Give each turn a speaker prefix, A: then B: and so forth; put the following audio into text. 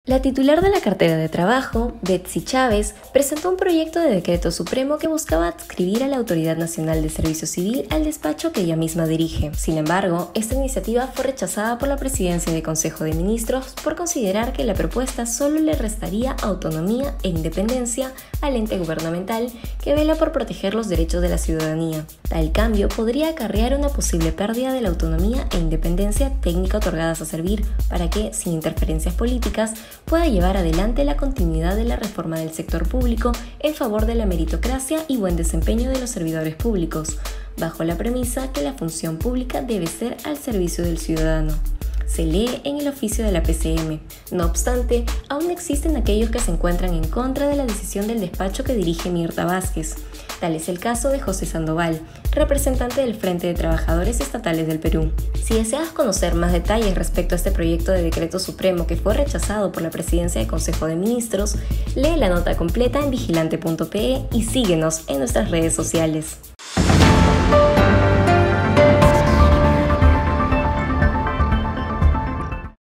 A: La titular de la cartera de trabajo, Betsy Chávez, presentó un proyecto de decreto supremo que buscaba adscribir a la Autoridad Nacional de Servicio Civil al despacho que ella misma dirige. Sin embargo, esta iniciativa fue rechazada por la Presidencia del Consejo de Ministros por considerar que la propuesta solo le restaría autonomía e independencia al ente gubernamental que vela por proteger los derechos de la ciudadanía. Tal cambio podría acarrear una posible pérdida de la autonomía e independencia técnica otorgadas a servir para que, sin interferencias políticas, pueda llevar adelante la continuidad de la reforma del sector público en favor de la meritocracia y buen desempeño de los servidores públicos, bajo la premisa que la función pública debe ser al servicio del ciudadano. Se lee en el oficio de la PCM. No obstante, aún existen aquellos que se encuentran en contra de la decisión del despacho que dirige Mirta Vázquez. Tal es el caso de José Sandoval, representante del Frente de Trabajadores Estatales del Perú. Si deseas conocer más detalles respecto a este proyecto de decreto supremo que fue rechazado por la Presidencia del Consejo de Ministros, lee la nota completa en vigilante.pe y síguenos en nuestras redes sociales.